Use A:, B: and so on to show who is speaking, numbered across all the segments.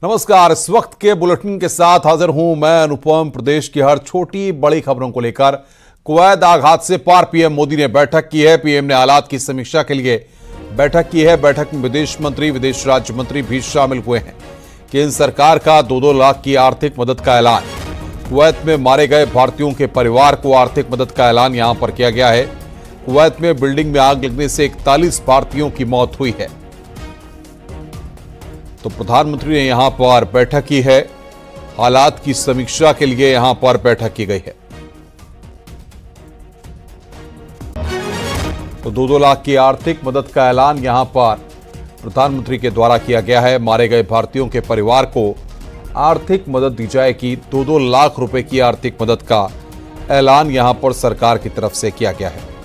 A: नमस्कार। इस वक्त के बुलेटिन के साथ हाजिर हूं मैं अनुपम। प्रदेश की हर छोटी बड़ी खबरों को लेकर कुवैत आघात से पार पीएम मोदी ने बैठक की है। पीएम ने हालात की समीक्षा के लिए बैठक की है। बैठक में विदेश मंत्री, विदेश राज्य मंत्री भी शामिल हुए हैं। केंद्र सरकार का 2-2 लाख की आर्थिक मदद का ऐलान। कुवैत में मारे गए भारतीयों के परिवार को आर्थिक मदद का ऐलान यहां पर किया गया है। कुवैत में बिल्डिंग में आग लगने से 41 भारतीयों की मौत हुई है। तो प्रधानमंत्री ने यहां पर बैठक की है। हालात की समीक्षा के लिए यहां पर बैठक की गई है। तो 2-2 लाख की आर्थिक मदद का ऐलान यहां पर प्रधानमंत्री के द्वारा किया गया है। मारे गए भारतीयों के परिवार को आर्थिक मदद दी जाएगी। 2-2 लाख रुपए की आर्थिक मदद का ऐलान यहां पर सरकार की तरफ से किया गया है।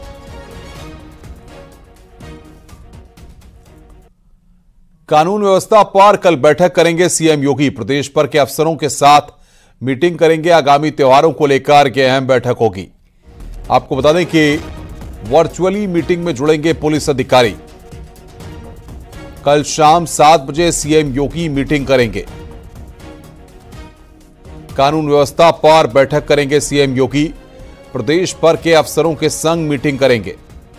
A: कानून व्यवस्था पर कल बैठक करेंगे सीएम योगी। प्रदेश भर के अफसरों के साथ मीटिंग करेंगे। आगामी त्योहारों को लेकर यह अहम बैठक होगी। आपको बता दें कि वर्चुअली मीटिंग में जुड़ेंगे पुलिस अधिकारी। कल शाम 7 बजे सीएम योगी मीटिंग करेंगे। कानून व्यवस्था पर बैठक करेंगे सीएम योगी। प्रदेश भर के अफसरों के संग मीटिंग करेंगे।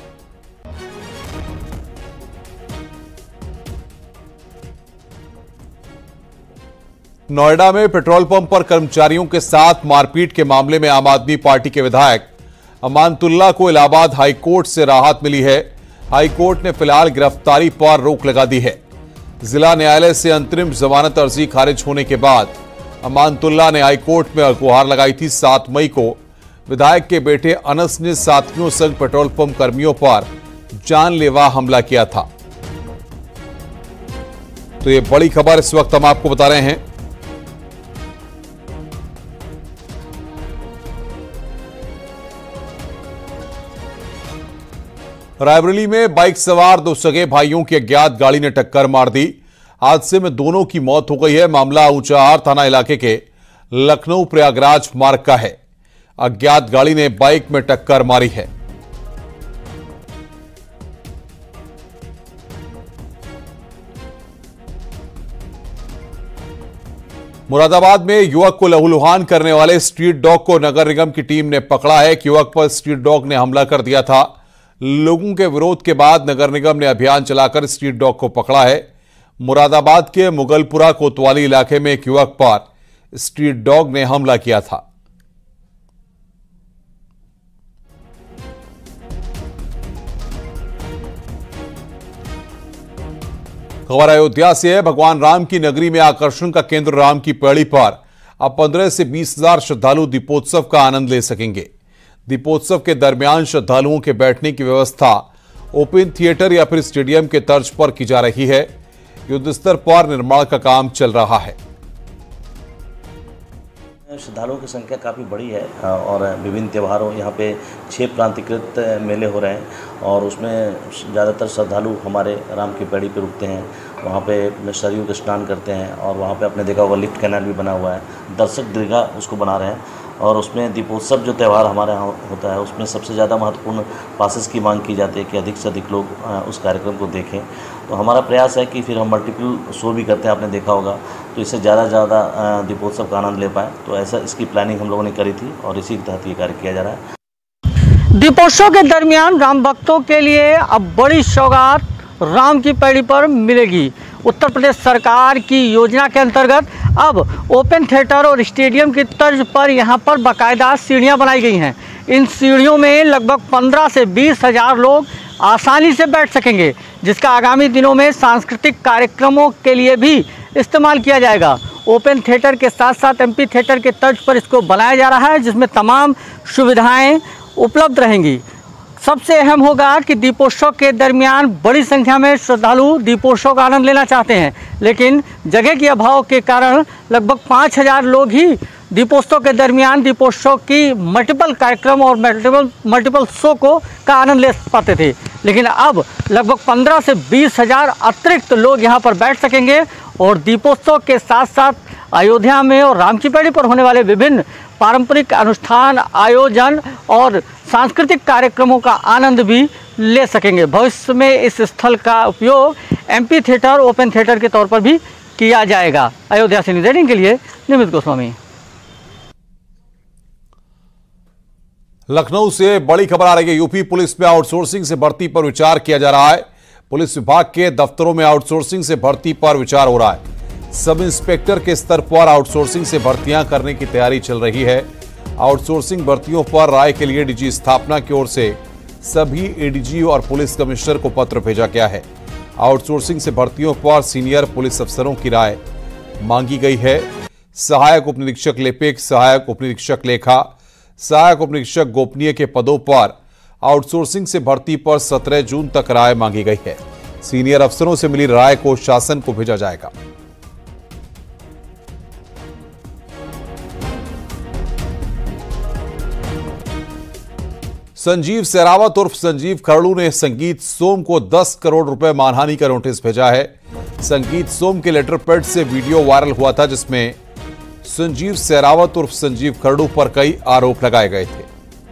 A: नोएडा में पेट्रोल पंप पर कर्मचारियों के साथ मारपीट के मामले में आम आदमी पार्टी के विधायक अमानतुल्लाह को इलाहाबाद हाईकोर्ट से राहत मिली है। हाईकोर्ट ने फिलहाल गिरफ्तारी पर रोक लगा दी है। जिला न्यायालय से अंतरिम जमानत अर्जी खारिज होने के बाद अमानतुल्लाह ने हाईकोर्ट में गुहार लगाई थी। 7 मई को विधायक के बेटे अनस ने साथियों संग पेट्रोल पंप कर्मियों पर जानलेवा हमला किया था। तो ये बड़ी खबर इस वक्त हम आपको बता रहे हैं। रायबरेली में बाइक सवार 2 सगे भाइयों की अज्ञात गाड़ी ने टक्कर मार दी। हादसे में दोनों की मौत हो गई है। मामला ऊंचाहार थाना इलाके के लखनऊ प्रयागराज मार्ग का है। अज्ञात गाड़ी ने बाइक में टक्कर मारी है। मुरादाबाद में युवक को लहूलुहान करने वाले स्ट्रीट डॉग को नगर निगम की टीम ने पकड़ा है। युवक पर स्ट्रीट डॉग ने हमला कर दिया था। लोगों के विरोध के बाद नगर निगम ने अभियान चलाकर स्ट्रीट डॉग को पकड़ा है। मुरादाबाद के मुगलपुरा कोतवाली इलाके में एक युवक पर स्ट्रीट डॉग ने हमला किया था। खबर अयोध्या से है। भगवान राम की नगरी में आकर्षण का केंद्र राम की पैड़ी पर अब 15 से 20 हजार श्रद्धालु दीपोत्सव का आनंद ले सकेंगे। दीपोत्सव के दरमियान श्रद्धालुओं के बैठने की व्यवस्था ओपन थिएटर या फिर स्टेडियम के तर्ज पर की जा रही है। युद्ध स्तर पर निर्माण का काम चल रहा है।
B: श्रद्धालुओं की संख्या काफ़ी बड़ी है और विभिन्न त्योहारों यहाँ पे 6 प्रांतीकृत मेले हो रहे हैं और उसमें ज़्यादातर श्रद्धालु हमारे राम की पैड़ी पे रुकते हैं। वहाँ पे सरयू का स्नान करते हैं और वहाँ पे आपने देखा होगा लिफ्ट कैनाल भी बना हुआ है। दर्शक दीर्घा उसको बना रहे हैं और उसमें दीपोत्सव जो त्यौहार हमारे यहाँ होता है उसमें सबसे ज़्यादा महत्वपूर्ण पासेस की मांग की जाती है कि अधिक से अधिक लोग उस कार्यक्रम को देखें। तो हमारा प्रयास है कि फिर हम मल्टीपल शो भी करते हैं, आपने देखा होगा, तो इससे ज़्यादा दीपोत्सव का आनंद ले पाएँ। तो ऐसा इसकी प्लानिंग हम लोगों ने करी थी और इसी के तहत ये कार्य किया जा रहा है।
C: दीपोत्सव के दरमियान राम भक्तों के लिए अब बड़ी सौगात राम की पैड़ी पर मिलेगी। उत्तर प्रदेश सरकार की योजना के अंतर्गत अब ओपन थिएटर और स्टेडियम की तर्ज पर यहाँ पर बाकायदा सीढ़ियाँ बनाई गई हैं। इन सीढ़ियों में लगभग 15 से 20 हजार लोग आसानी से बैठ सकेंगे, जिसका आगामी दिनों में सांस्कृतिक कार्यक्रमों के लिए भी इस्तेमाल किया जाएगा। ओपन थिएटर के साथ साथ एमपी थिएटर के तर्ज पर इसको बनाया जा रहा है, जिसमें तमाम सुविधाएं उपलब्ध रहेंगी। सबसे अहम होगा कि दीपोत्सव के दरमियान बड़ी संख्या में श्रद्धालु दीपोत्सव का आनंद लेना चाहते हैं, लेकिन जगह के अभाव के कारण लगभग 5000 लोग ही दीपोत्सव के दरमियान दीपोत्सव की मल्टीपल कार्यक्रम और मल्टीपल शो का आनंद ले पाते थे। लेकिन अब लगभग 15 से 20 हजार अतिरिक्त लोग यहाँ पर बैठ सकेंगे और दीपोत्सव के साथ साथ अयोध्या में और राम की पैड़ी पर होने वाले विभिन्न पारंपरिक अनुष्ठान, आयोजन और सांस्कृतिक कार्यक्रमों का आनंद भी ले सकेंगे। भविष्य में इस स्थल का उपयोग एमपी थिएटर, ओपन थिएटर के तौर पर भी किया जाएगा। अयोध्या से न्यूज़ 18 के लिए निमित गोस्वामी।
A: लखनऊ से बड़ी खबर आ रही है। यूपी पुलिस में आउटसोर्सिंग से भर्ती पर विचार किया जा रहा है। पुलिस विभाग के दफ्तरों में आउटसोर्सिंग से भर्ती पर विचार हो रहा है। सब इंस्पेक्टर के स्तर पर आउटसोर्सिंग से भर्तियां करने की तैयारी चल रही है। आउटसोर्सिंग भर्तियों पर राय के लिए डीजी स्थापना की ओर से सभी एडीजी और पुलिस कमिश्नर को पत्र भेजा गया है। आउटसोर्सिंग से भर्तियों पर सीनियर पुलिस अफसरों की राय मांगी गई है। सहायक उप निरीक्षक लिपिक, सहायक उप निरीक्षक लेखा, सहायक उप निरीक्षक गोपनीय के पदों पर आउटसोर्सिंग से भर्ती पर 17 जून तक राय मांगी गई है। सीनियर अफसरों से मिली राय को शासन को भेजा जाएगा। संजीव सहरावत उर्फ संजीव खरड़ू ने संगीत सोम को 10 करोड़ रुपए मानहानि का नोटिस भेजा है। संगीत सोम के लेटर पैड से वीडियो वायरल हुआ था जिसमें संजीव सहरावत उर्फ संजीव खरड़ू पर कई आरोप लगाए गए थे।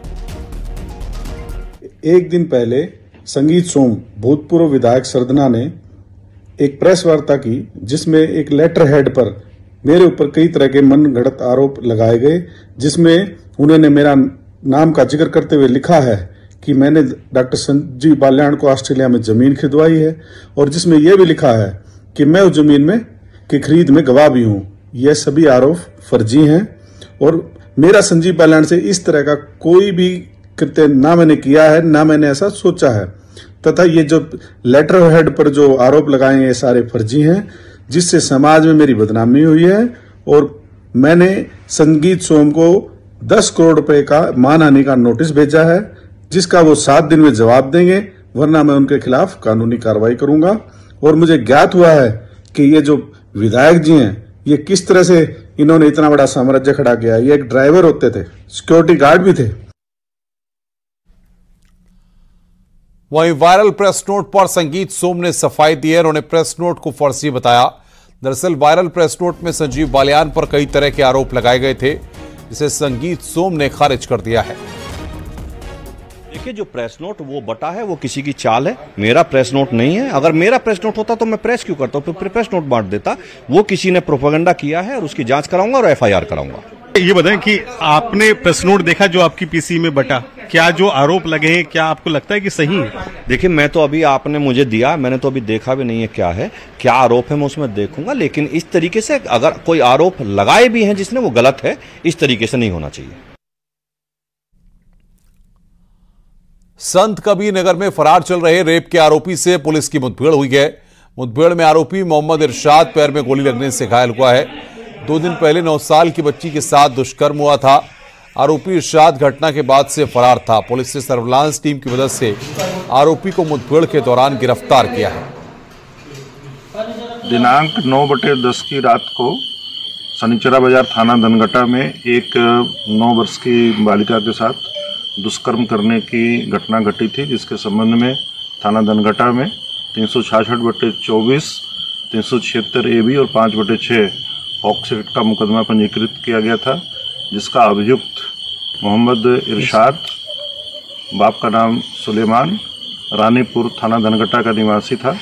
D: एक दिन पहले संगीत सोम भूतपूर्व विधायक सरदना ने एक प्रेस वार्ता की जिसमें एक लेटर हेड पर मेरे ऊपर कई तरह के मनगढ़ंत आरोप लगाए गए, जिसमें उन्होंने मेरा नाम का जिक्र करते हुए लिखा है कि मैंने डॉक्टर संजीव बाल्याण को ऑस्ट्रेलिया में जमीन खरीदवाई है और जिसमें यह भी लिखा है कि मैं उस जमीन में की खरीद में गवाह भी हूं। यह सभी आरोप फर्जी हैं और मेरा संजीव बाल्याण से इस तरह का कोई भी कृत्य ना मैंने किया है, ना मैंने ऐसा सोचा है, तथा ये जो लेटर हेड पर जो आरोप लगाए हैं ये सारे फर्जी हैं, जिससे समाज में मेरी बदनामी हुई है। और मैंने संगीत सोम को 10 करोड़ रुपए का मानहानि का नोटिस भेजा है, जिसका वो 7 दिन में जवाब देंगे, वरना मैं उनके खिलाफ कानूनी कार्रवाई करूंगा। और मुझे ज्ञात हुआ है कि ये जो विधायक जी हैं ये किस तरह से इन्होंने इतना बड़ा साम्राज्य खड़ा किया। ये एक ड्राइवर होते थे, सिक्योरिटी गार्ड भी थे।
A: वहीं वायरल प्रेस नोट पर संगीत सोम ने सफाई दी है। उन्होंने प्रेस नोट को फर्जी बताया। दरअसल वायरल प्रेस नोट में संजीव बाल्याण पर कई तरह के आरोप लगाए गए थे, जिसे संगीत सोम ने खारिज कर दिया है।
E: देखिए, जो प्रेस नोट वो बटा है, वो किसी की चाल है, मेरा प्रेस नोट नहीं है। अगर मेरा प्रेस नोट होता तो मैं प्रेस क्यों करता हूं, फिर प्रेस नोट बांट देता। वो किसी ने प्रोपेगेंडा किया है और उसकी जांच कराऊंगा और एफआईआर कराऊंगा।
F: ये बताएं कि आपने प्रेस नोट देखा जो आपकी पीसी में बटा, क्या जो आरोप लगे हैं क्या आपको लगता है कि सही है?
E: देखिए, मैं तो अभी आपने मुझे दिया, मैंने तो अभी देखा भी नहीं है क्या आरोप है, मैं उसमें देखूंगा। लेकिन इस तरीके से अगर कोई आरोप लगाए भी हैं जिसने, वो गलत है। इस तरीके से नहीं होना चाहिए।
A: संत कबीर नगर में फरार चल रहे रेप के आरोपी से पुलिस की मुठभेड़ हुई है। मुठभेड़ में आरोपी मोहम्मद इरशाद पैर में गोली लगने से घायल हुआ है। 2 दिन पहले 9 साल की बच्ची के साथ दुष्कर्म हुआ था। आरोपी इरशाद घटना के बाद से फरार था। पुलिस ने सर्विलांस टीम की मदद से आरोपी को मुठभेड़ के दौरान गिरफ्तार किया है।
G: दिनांक 9/10 की रात को शनिचरा बाजार थाना धनघटा में एक 9 वर्ष की बालिका के साथ दुष्कर्म करने की घटना घटी थी, जिसके संबंध में थाना धनघटा में 366/24, 376 AB और 5/6 पॉक्सो एक्ट का मुकदमा पंजीकृत किया गया था, जिसका अभियुक्त मोहम्मद इरशाद, बाप का नाम सुलेमान, रानीपुर थाना धनघटा का निवासी था।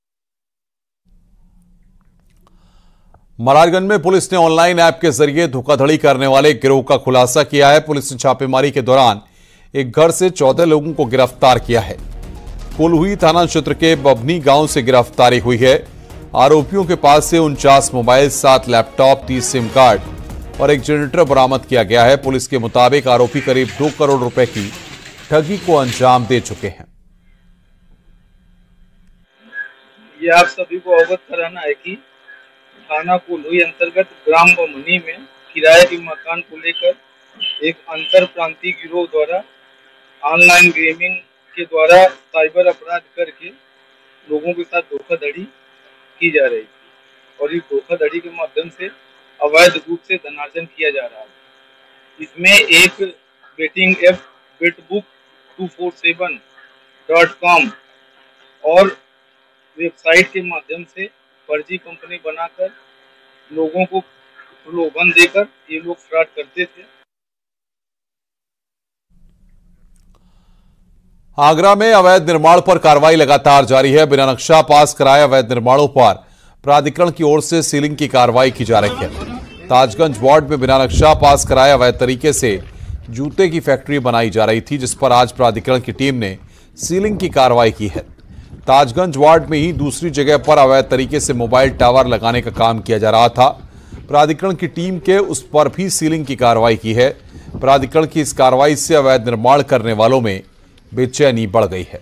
A: महाराजगंज में पुलिस ने ऑनलाइन ऐप के जरिए धोखाधड़ी करने वाले गिरोह का खुलासा किया है। पुलिस ने छापेमारी के दौरान एक घर से 14 लोगों को गिरफ्तार किया है। कोल्हुई थाना क्षेत्र के बभनी गांव से गिरफ्तारी हुई है। आरोपियों के पास से 49 मोबाइल, 7 लैपटॉप, 30 सिम कार्ड और एक जनरेटर बरामद किया गया है। पुलिस के मुताबिक आरोपी करीब 2 करोड़ रुपए की ठगी को अंजाम दे चुके हैं।
H: ये आप सभी को अवगत कराना है कि थाना कोल्हुई अंतर्गत ग्राम बभनी में किराए के मकान को लेकर एक अंतर प्रांतीय गिरोह द्वारा ऑनलाइन गेमिंग के द्वारा साइबर अपराध करके लोगों के साथ धोखाधड़ी की जा रही थी और इस धोखाधड़ी के माध्यम से अवैध रूप से धनार्जन किया जा रहा है। इसमें एक बेटिंग ऐप betbook247.com और वेबसाइट के माध्यम से फर्जी कंपनी बनाकर लोगों को प्रलोभन देकर ये लोग फ्रॉड करते थे।
A: आगरा में अवैध निर्माण पर कार्रवाई लगातार जारी है। बिना नक्शा पास कराए अवैध निर्माणों पर प्राधिकरण की ओर से सीलिंग की कार्रवाई की जा रही है। ताजगंज वार्ड में बिना नक्शा पास कराए अवैध तरीके से जूते की फैक्ट्री बनाई जा रही थी, जिस पर आज प्राधिकरण की टीम ने सीलिंग की कार्रवाई की है। ताजगंज वार्ड में ही दूसरी जगह पर अवैध तरीके से मोबाइल टावर लगाने का काम किया जा रहा था। प्राधिकरण की टीम के उस पर भी सीलिंग की कार्रवाई की है। प्राधिकरण की इस कार्रवाई से अवैध निर्माण करने वालों में बेचैनी बढ़ गई है।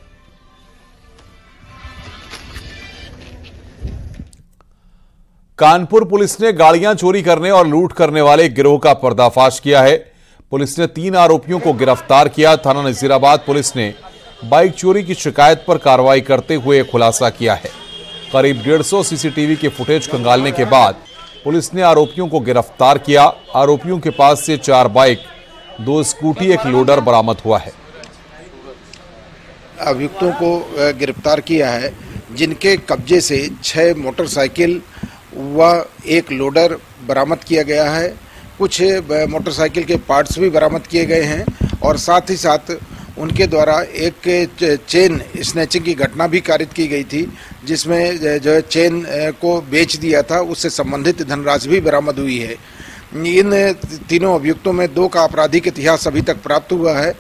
A: कानपुर पुलिस ने गाड़ियां चोरी करने और लूट करने वाले गिरोह का पर्दाफाश किया है। पुलिस ने 3 आरोपियों को गिरफ्तार किया। थाना नजीराबाद पुलिस ने बाइक चोरी की शिकायत पर कार्रवाई करते हुए खुलासा किया है। करीब 150 सीसीटीवी के फुटेज खंगालने के बाद पुलिस ने आरोपियों को गिरफ्तार किया। आरोपियों के पास से 4 बाइक, 2 स्कूटी, 1 लोडर बरामद हुआ है।
I: अभियुक्तों को गिरफ्तार किया है, जिनके कब्जे से 6 मोटरसाइकिल व 1 लोडर बरामद किया गया है। कुछ मोटरसाइकिल के पार्ट्स भी बरामद किए गए हैं और साथ ही साथ उनके द्वारा एक चेन स्नैचिंग की घटना भी कारित की गई थी, जिसमें जो चेन को बेच दिया था उससे संबंधित धनराशि भी बरामद हुई है। इन तीनों अभियुक्तों में 2 का आपराधिक इतिहास अभी तक प्राप्त हुआ है।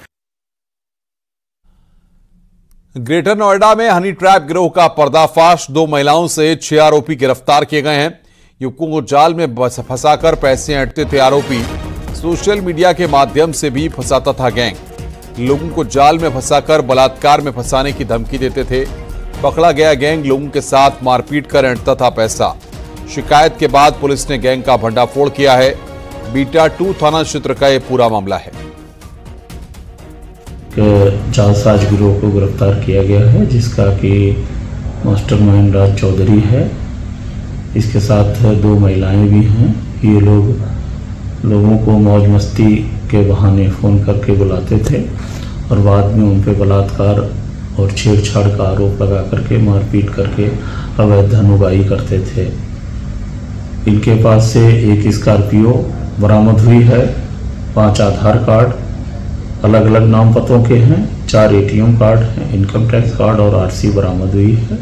A: ग्रेटर नोएडा में हनी ट्रैप गिरोह का पर्दाफाश। 2 महिलाओं से 6 आरोपी गिरफ्तार किए गए हैं। युवकों को जाल में फंसाकर पैसे ऐंठते थे आरोपी। सोशल मीडिया के माध्यम से भी फंसाता था गैंग। लोगों को जाल में फंसाकर बलात्कार में फंसाने की धमकी देते थे। पकड़ा गया गैंग लोगों के साथ मारपीट कर ऐंठता था पैसा। शिकायत के बाद पुलिस ने गैंग का भंडाफोड़ किया है। बीटा 2 थाना क्षेत्र का यह पूरा मामला है।
J: जालसाज गिरोह को गिरफ्तार किया गया है, जिसका कि मास्टरमाइंड राज चौधरी है। इसके साथ 2 महिलाएं भी हैं। ये लोगों को मौज मस्ती के बहाने फ़ोन करके बुलाते थे और बाद में उन पर बलात्कार और छेड़छाड़ का आरोप लगा करके मारपीट करके अवैध धन उगाही करते थे। इनके पास से 1 स्कॉर्पियो बरामद हुई है, 5 आधार कार्ड अलग अलग नाम पतों के हैं, 4 ATM कार्ड हैं, इनकम टैक्स कार्ड और RC बरामद हुई है।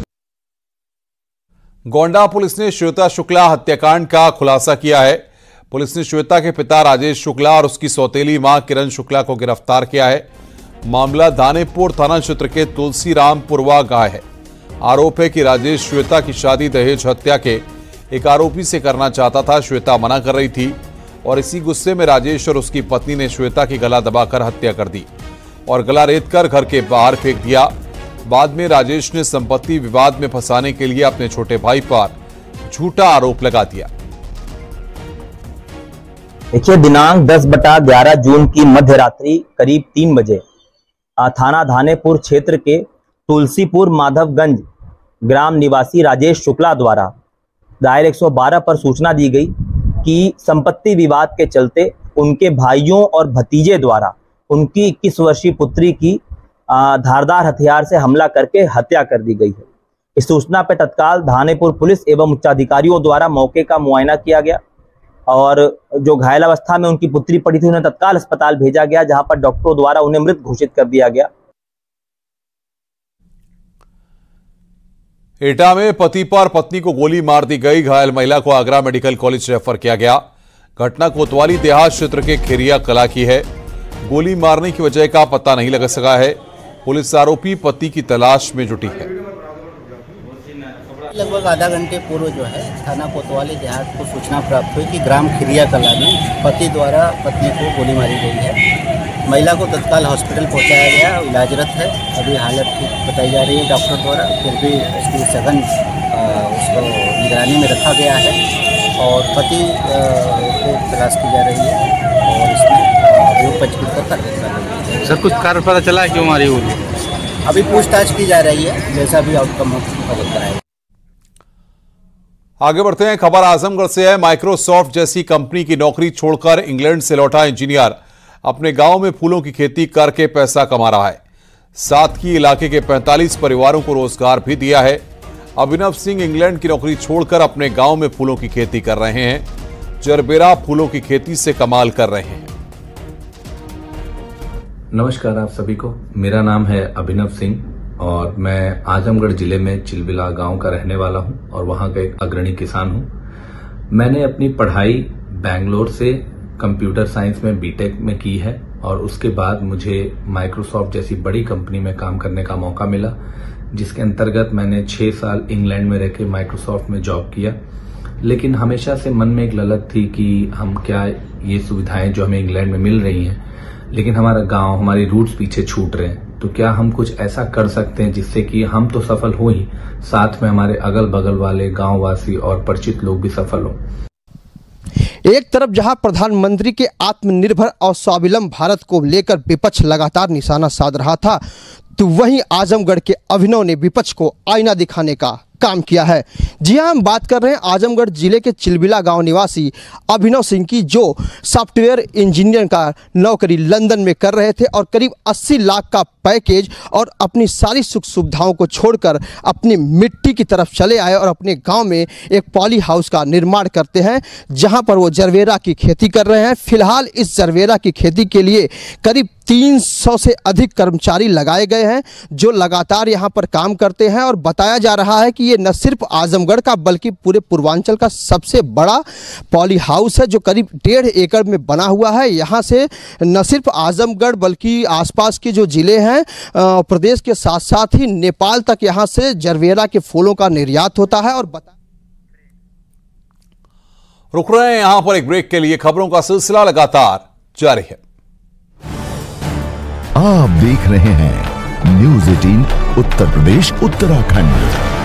A: गोंडा पुलिस ने श्वेता शुक्ला हत्याकांड का खुलासा किया है। पुलिस ने श्वेता के पिता राजेश शुक्ला और उसकी सौतेली मां किरण शुक्ला को गिरफ्तार किया है। मामला दानेपुर थाना क्षेत्र के तुलसीरामपुरवा गांव है। आरोप है कि राजेश श्वेता की शादी दहेज हत्या के एक आरोपी से करना चाहता था। श्वेता मना कर रही थी और इसी गुस्से में राजेश और उसकी पत्नी ने श्वेता की गला दबाकर हत्या कर दी और गला रेतकर घर के बाहर फेंक दिया। बाद में राजेश ने संपत्ति विवाद में फंसाने के लिए अपने छोटे भाई पर झूठा आरोप लगा दिया।
K: देखिए, दिनांक 10/11 जून की मध्य रात्रि करीब 3 बजे थाना धानेपुर क्षेत्र के तुलसीपुर माधवगंज ग्राम निवासी राजेश शुक्ला द्वारा दायर 112 पर सूचना दी गई कि संपत्ति विवाद के चलते उनके भाइयों और भतीजे द्वारा उनकी 21 वर्षीय पुत्री की धारदार हथियार से हमला करके हत्या कर दी गई है। इस सूचना पर तत्काल धानेपुर पुलिस एवं उच्चाधिकारियों द्वारा मौके का मुआयना किया गया और जो घायल अवस्था में उनकी पुत्री पड़ी थी उन्हें तत्काल अस्पताल भेजा गया, जहां पर डॉक्टरों द्वारा उन्हें मृत घोषित कर दिया गया।
A: एटा में पति पर पत्नी को गोली मार दी गई। घायल महिला को आगरा मेडिकल कॉलेज रेफर किया गया। घटना कोतवाली देहात क्षेत्र के खेरिया कला की है। गोली मारने की वजह का पता नहीं लग सका है। पुलिस आरोपी पति की तलाश में जुटी है।
L: लगभग आधा घंटे पूर्व जो है थाना कोतवाली देहात को सूचना प्राप्त हुई कि ग्राम खिरिया कला में पति द्वारा पत्नी को गोली मारी गई है। महिला को तत्काल हॉस्पिटल पहुंचाया गया, इलाजरत है। अभी हालत ठीक बताई जा रही है डॉक्टर द्वारा। फिर भी उसकी सघन उसको निगरानी में रखा गया है और पति को तलाश की जा रही है और इसमें अभियोग पंजीकृत कर कार्रवाई कर रही है।
F: सर, कुछ कारण पता चला है क्यों मारी गोली?
L: अभी पूछताछ की जा रही है, जैसा भी आउटकम हो पता कराएगा।
A: आगे बढ़ते हैं। खबर आजमगढ़ से है। माइक्रोसॉफ्ट जैसी कंपनी की नौकरी छोड़कर इंग्लैंड से लौटा इंजीनियर अपने गांव में फूलों की खेती करके पैसा कमा रहा है। साथ ही इलाके के 45 परिवारों को रोजगार भी दिया है। अभिनव सिंह इंग्लैंड की नौकरी छोड़कर अपने गांव में फूलों की खेती कर रहे हैं। जरबेरा फूलों की खेती से कमाल कर रहे हैं।
M: नमस्कार आप सभी को। मेरा नाम है अभिनव सिंह।
J: और मैं आजमगढ़ जिले में चिलबिला गांव का रहने वाला हूं और वहां का एक अग्रणी किसान हूं। मैंने अपनी पढ़ाई बेंगलोर से कंप्यूटर साइंस में बीटेक में की है और उसके बाद मुझे माइक्रोसॉफ्ट जैसी बड़ी कंपनी में काम करने का मौका मिला, जिसके अंतर्गत मैंने 6 साल इंग्लैंड में रहकर माइक्रोसॉफ्ट में जॉब किया। लेकिन हमेशा से मन में एक ललक थी कि हम क्या ये सुविधाएं जो हमें इंग्लैंड में मिल रही हैं, लेकिन हमारा गांव, हमारी रूट्स पीछे छूट रहे हैं, तो क्या हम कुछ ऐसा कर सकते हैं जिससे कि हम तो सफल हो ही, साथ में हमारे अगल बगल वाले गांववासी और परिचित लोग भी सफल हों।
M: एक तरफ जहां प्रधानमंत्री के आत्मनिर्भर और स्वावलंबी भारत को लेकर विपक्ष लगातार निशाना साध रहा था, तो वहीं आजमगढ़ के अभिनव ने विपक्ष को आईना दिखाने का काम किया है। जी हां, हम बात कर रहे हैं आजमगढ़ जिले के चिलबिला गांव निवासी अभिनव सिंह की, जो सॉफ्टवेयर इंजीनियर का नौकरी लंदन में कर रहे थे और करीब 80 लाख का पैकेज और अपनी सारी सुख सुविधाओं को छोड़कर अपनी मिट्टी की तरफ चले आए और अपने गांव में एक पॉली हाउस का निर्माण करते हैं, जहां पर वो जरवेरा की खेती कर रहे हैं। फिलहाल इस जरवेरा की खेती के लिए करीब 300 से अधिक कर्मचारी लगाए गए हैं, जो लगातार यहां पर काम करते हैं और बताया जा रहा है कि ये न सिर्फ आजमगढ़ का बल्कि पूरे पूर्वांचल का सबसे बड़ा पॉली हाउस है, जो करीब 1.5 एकड़ में बना हुआ है। यहां से न सिर्फ आजमगढ़ बल्कि आसपास के जो जिले हैं प्रदेश के साथ साथ ही नेपाल तक यहां से जरवेरा के फूलों का निर्यात होता है। और
A: रुक रहे हैं यहां पर एक ब्रेक के लिए। खबरों का सिलसिला लगातार जारी है।
N: आप देख रहे हैं न्यूज़ 18 उत्तर प्रदेश उत्तराखंड।